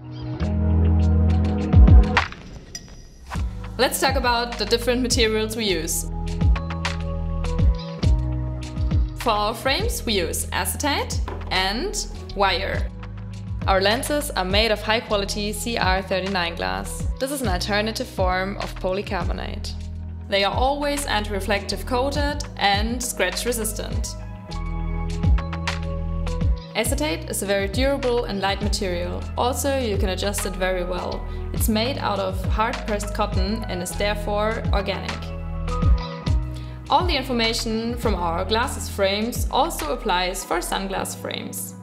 Let's talk about the different materials we use. For our frames we use acetate and wire. Our lenses are made of high-quality CR39 glass. This is an alternative form of polycarbonate. They are always anti-reflective coated and scratch resistant. Acetate is a very durable and light material. Also, you can adjust it very well. It's made out of hard-pressed cotton and is therefore organic. All the information from our glasses frames also applies for sunglass frames.